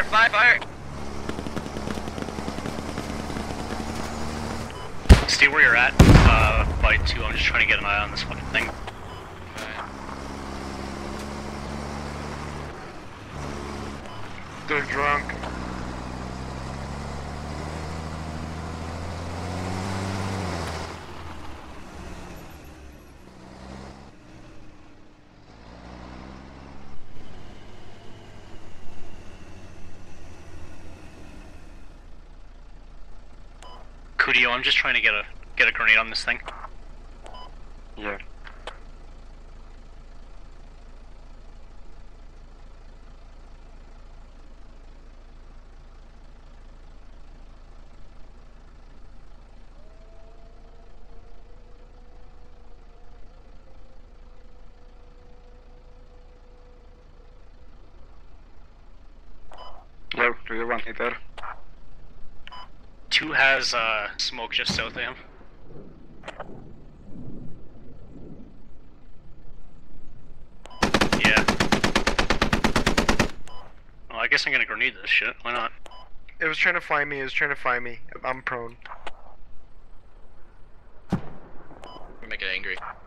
fire, fire, fire! Stay where you're at, by 2. I'm just trying to get an eye on this fucking thing. They're drunk. Kudio, I'm just trying to get a grenade on this thing. Yeah. Hello, do you want me there? 2 has smoke just south of him. Yeah. Well, I guess I'm gonna grenade this shit. Why not? It was trying to find me, I'm prone. Make it angry.